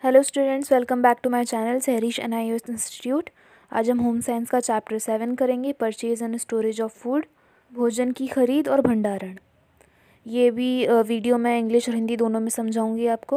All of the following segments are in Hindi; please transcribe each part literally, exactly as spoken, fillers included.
Hello students, welcome back to my channel Sehrish N I S institute. आज हम होम साइंस का चैप्टर सेवन करेंगे, purchase and storage of food, भोजन की खरीद और भंडारण। ये भी वीडियो मैं इंग्लिश और हिंदी दोनों में समझाऊंगी आपको।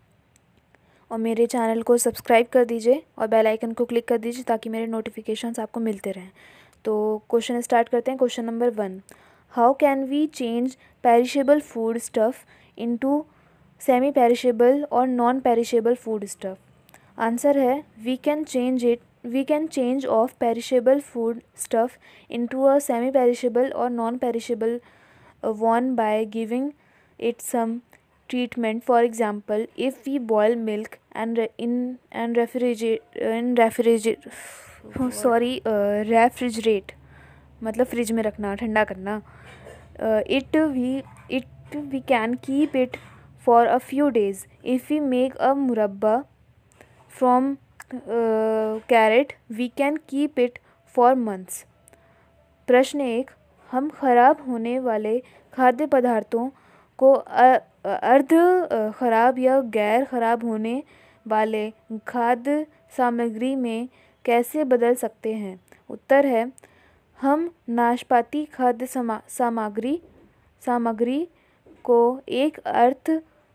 और मेरे चैनल को सब्सक्राइब कर दीजिए और बेल आइकन को क्लिक कर दीजिए ताकि मेरे नोटिफिकेशंस आपको मिलते रहें। तो क्वेश्चन स्टार्ट करते हैं। Question number one, how can we change perishable food stuff into semi perishable और non perishable food stuff? Answer है we can change it we can change of perishable food stuff into a semi perishable और non perishable one by giving it some treatment. For example, if we boil milk and re- in and refrigerate in refrigerate oh, sorry uh, refrigerate मतलब फ्रिज में रखना, ठंडा करना। It we it we can keep it for a few days. If we make a murabba from carrot we can keep it for months. प्रश्न एक, हम खराब होने वाले खाद्य पदार्थों को अर्ध खराब या गैर खराब होने वाले खाद्य सामग्री में कैसे बदल सकते हैं? उत्तर है, हम नाशपाती खाद्य समा सामग्री सामग्री को एक अर्थ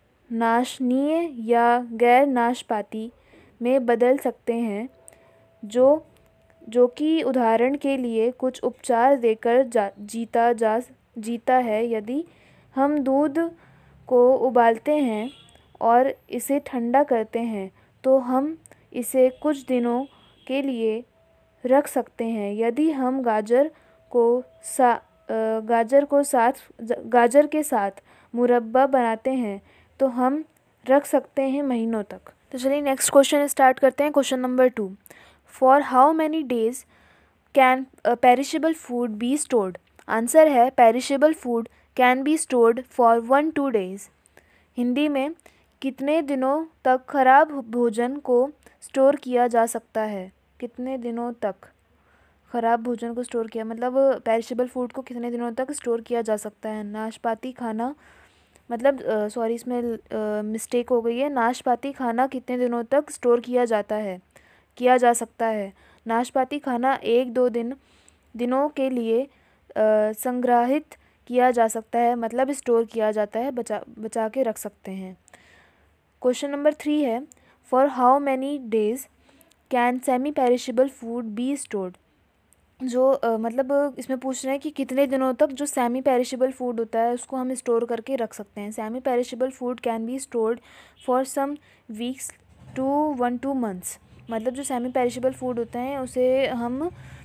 नाशनीय या गैर नाशपाती में बदल सकते हैं, जो जो कि उदाहरण के लिए कुछ उपचार देकर जा जीता जा जीता है। यदि हम दूध को उबालते हैं और इसे ठंडा करते हैं तो हम इसे कुछ दिनों के लिए रख सकते हैं। यदि हम गाजर को सा गाजर को साथ गाजर के साथ मुरब्बा बनाते हैं तो हम रख सकते हैं महीनों तक। तो चलिए नेक्स्ट क्वेश्चन स्टार्ट करते हैं। Question number two, for how many days can perishable food be stored? Answer है perishable food can be stored for one two days. Hindi में कितने दिनों तक खराब भोजन को स्टोर किया जा सकता है? कितने दिनों तक खराब भोजन को स्टोर किया मतलब पेरिशेबल फूड को कितने दिनों तक स्टोर किया जा सकता है? नाशपाती खाना मतलब सॉरी uh, इसमें मिस्टेक uh, हो गई है। नाशपाती खाना कितने दिनों तक स्टोर किया जाता है किया जा सकता है? नाशपाती खाना एक दो दिन दिनों के लिए आ, संग्रहित किया जा सकता है, मतलब स्टोर किया जाता है, बचा बचा के रख सकते हैं। क्वेश्चन नंबर थ्री है, for how many days can semi perishable food be stored? जो आ, मतलब इसमें पूछ रहे हैं कि कितने दिनों तक जो सेमी पेरिशेबल फूड होता है उसको हम स्टोर करके रख सकते हैं। Semi perishable food can be stored for some weeks to one two months. मतलब जो सेमी पेरिशेबल फूड होते हैं उसे हम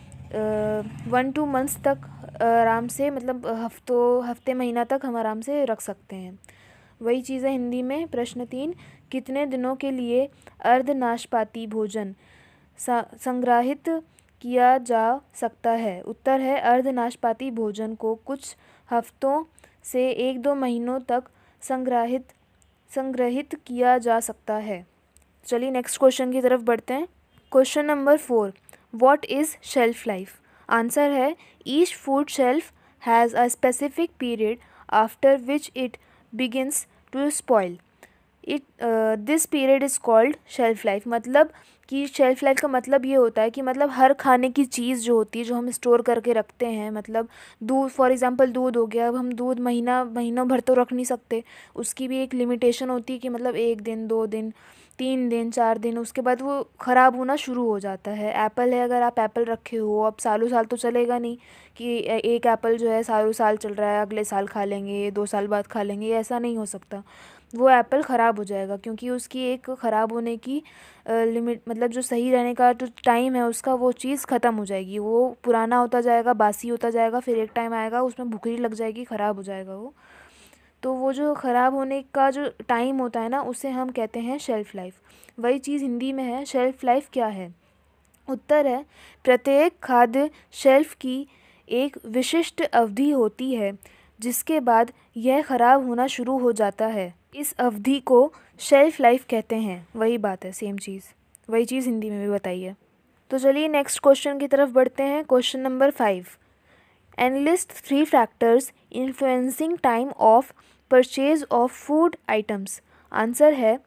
वन टू मंथ्स तक आराम से, मतलब हफ्तों हफ्ते महीना तक हम आराम से रख सकते हैं। वही चीज़ है हिंदी में। प्रश्न तीन, कितने दिनों के लिए अर्ध नाशपाती भोजन संग्रहित किया जा सकता है? उत्तर है, अर्ध नाशपाती भोजन को कुछ हफ्तों से एक दो महीनों तक संग्रहित संग्रहित किया जा सकता है। चलिए नेक्स्ट क्वेश्चन की तरफ बढ़ते हैं। Question number four, what is shelf life? Answer है, each food shelf has a specific period after which it begins to spoil. It this period is called shelf life. मतलब कि शेल्फ लाइफ का मतलब ये होता है कि मतलब हर खाने की चीज़ जो होती है जो हम स्टोर करके रखते हैं, मतलब दूध फॉर एग्जांपल दूध हो गया। अब हम दूध महीना महीनों भर तो रख नहीं सकते, उसकी भी एक लिमिटेशन होती है कि मतलब एक दिन, दो दिन, तीन दिन, चार दिन, उसके बाद वो ख़राब होना शुरू हो जाता है। एप्पल है, अगर आप एप्पल रखे हो अब सालों साल तो चलेगा नहीं कि एक एप्पल जो है सालों साल चल रहा है, अगले साल खा लेंगे, दो साल बाद खा लेंगे, ऐसा नहीं हो सकता। वो एप्पल ख़राब हो जाएगा क्योंकि उसकी एक ख़राब होने की लिमिट, मतलब जो सही रहने का जो टाइम है उसका, वो चीज़ ख़त्म हो जाएगी, वो पुराना होता जाएगा, बासी होता जाएगा, फिर एक टाइम आएगा उसमें भुखरी लग जाएगी, ख़राब हो जाएगा वो। तो वो जो ख़राब होने का जो टाइम होता है ना, उसे हम कहते हैं शेल्फ़ लाइफ। वही चीज़ हिंदी में है। शेल्फ़ लाइफ क्या है? उत्तर है, प्रत्येक खाद्य शेल्फ की एक विशिष्ट अवधि होती है जिसके बाद यह ख़राब होना शुरू हो जाता है। इस अवधि को शेल्फ़ लाइफ कहते हैं। वही बात है, सेम चीज़, वही चीज़ हिंदी में भी बताई है। तो चलिए नेक्स्ट क्वेश्चन की तरफ बढ़ते हैं। Question number five, enlist three factors influencing time of purchase of food items. Answer है,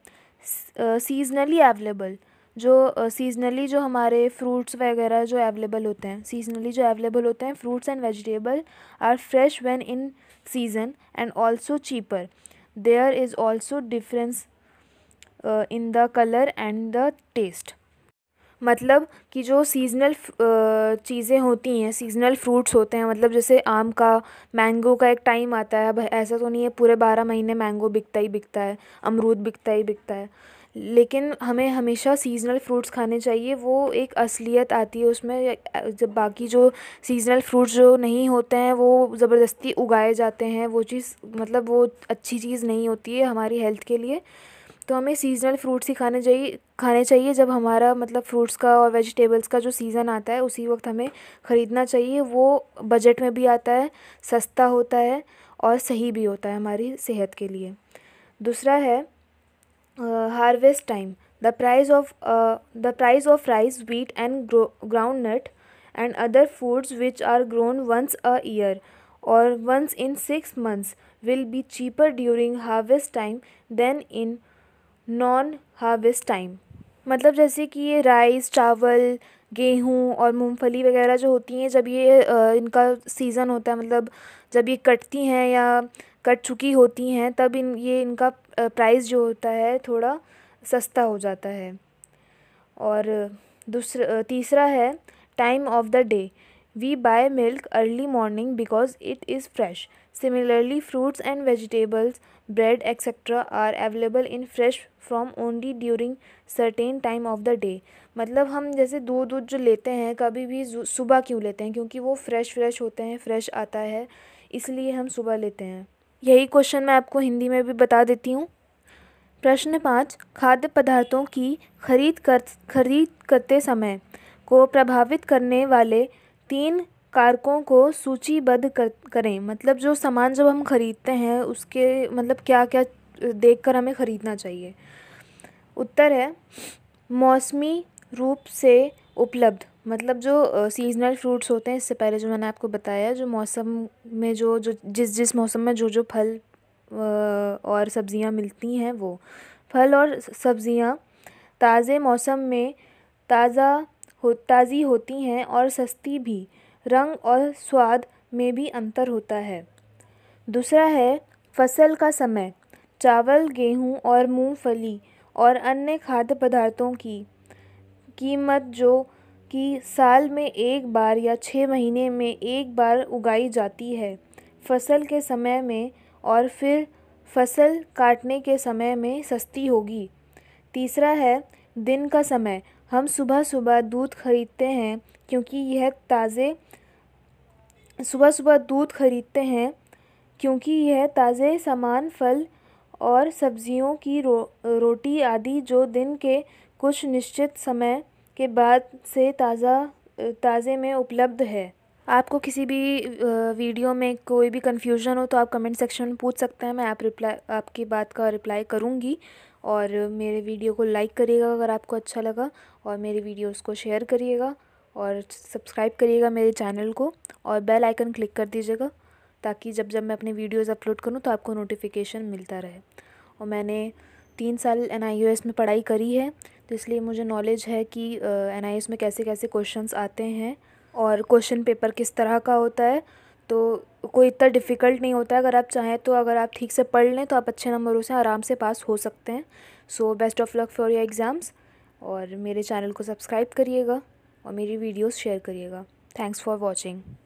सीजनली अवेलेबल, जो सीजनली जो हमारे फ्रूट्स वगैरह जो अवेलेबल होते हैं, सीजनली जो अवेलेबल होते हैं fruits and vegetable are fresh when in season and also cheaper. There is also difference in the colour and the taste. मतलब कि जो सीज़नल चीज़ें होती हैं, सीज़नल फ्रूट्स होते हैं, मतलब जैसे आम का, मैंगो का एक टाइम आता है। अब ऐसा तो नहीं है पूरे बारह महीने मैंगो बिकता ही बिकता है, अमरूद बिकता ही बिकता है, लेकिन हमें हमेशा सीज़नल फ्रूट्स खाने चाहिए। वो एक असलियत आती है उसमें, जब बाकी जो सीज़नल फ्रूट्स जो नहीं होते हैं वो ज़बरदस्ती उगाए जाते हैं, वो चीज़ मतलब वो अच्छी चीज़ नहीं होती है हमारी हेल्थ के लिए। तो हमें सीज़नल फ्रूट्स ही खाने चाहिए खाने चाहिए जब हमारा मतलब फ्रूट्स का और वेजिटेबल्स का जो सीज़न आता है उसी वक्त हमें ख़रीदना चाहिए। वो बजट में भी आता है, सस्ता होता है और सही भी होता है हमारी सेहत के लिए। दूसरा है harvest time. The price of the price of rice, wheat and groundnut and other foods which are grown once a year और once in six months will be cheaper during harvest time than in non harvest time. मतलब जैसे कि ये राइस, चावल, गेहूँ और मूंगफली वगैरह जो होती हैं, जब ये आ, इनका सीज़न होता है, मतलब जब ये कटती हैं या कट चुकी होती हैं, तब इन ये इनका प्राइस जो होता है थोड़ा सस्ता हो जाता है। और दूसरा तीसरा है time of the day. We buy milk early morning because it is fresh. Similarly fruits and vegetables, bread et cetera are available in fresh from only during certain time of the day। मतलब हम जैसे दूध दूध जो लेते हैं कभी भी सुबह क्यों लेते हैं, क्योंकि वो फ्रेश फ्रेश होते हैं, फ्रेश आता है, इसलिए हम सुबह लेते हैं। यही क्वेश्चन मैं आपको हिंदी में भी बता देती हूँ। प्रश्न पाँच, खाद्य पदार्थों की खरीद कर खरीद करते समय को प्रभावित करने वाले तीन कारकों को सूचीबद्ध कर करें। मतलब जो सामान जब हम ख़रीदते हैं उसके मतलब क्या क्या देखकर हमें ख़रीदना चाहिए। उत्तर है मौसमी रूप से उपलब्ध। मतलब जो सीजनल फ्रूट्स होते हैं, इससे पहले जो मैंने आपको बताया, जो मौसम में जो जो जिस जिस मौसम में जो जो फल और सब्ज़ियां मिलती हैं, वो फल और सब्ज़ियां ताज़े मौसम में ताज़ा हो ताज़ी होती हैं और सस्ती भी। रंग और स्वाद में भी अंतर होता है। दूसरा है फसल का समय। चावल, गेहूं और मूंगफली और अन्य खाद्य पदार्थों की कीमत जो कि साल में एक बार या छः महीने में एक बार उगाई जाती है, फसल के समय में और फिर फसल काटने के समय में सस्ती होगी। तीसरा है दिन का समय। हम सुबह सुबह दूध खरीदते हैं क्योंकि यह ताज़े सुबह सुबह दूध खरीदते हैं क्योंकि यह ताज़े सामान, फल और सब्जियों की रो रोटी आदि जो दिन के कुछ निश्चित समय के बाद से ताज़ा ताज़े में उपलब्ध है। आपको किसी भी वीडियो में कोई भी कन्फ्यूजन हो तो आप कमेंट सेक्शन में पूछ सकते हैं, मैं आप रिप्लाई आपकी बात का रिप्लाई करूँगी। और मेरे वीडियो को लाइक करिएगा अगर आपको अच्छा लगा, और मेरे वीडियोस को शेयर करिएगा और सब्सक्राइब करिएगा मेरे चैनल को, और बेल आइकन क्लिक कर दीजिएगा ताकि जब जब मैं अपने वीडियोस अपलोड करूं तो आपको नोटिफिकेशन मिलता रहे। और मैंने तीन साल एन आई ओ एस में पढ़ाई करी है, तो इसलिए मुझे नॉलेज है कि एन आई ओ एस में कैसे कैसे क्वेश्चंस आते हैं और क्वेश्चन पेपर किस तरह का होता है। तो कोई इतना डिफ़िकल्ट नहीं होता है, अगर आप चाहें तो अगर आप ठीक से पढ़ लें तो आप अच्छे नंबरों से आराम से पास हो सकते हैं। So best of luck for your exams, और मेरे चैनल को सब्सक्राइब करिएगा और मेरी वीडियोस शेयर करिएगा। Thanks for watching.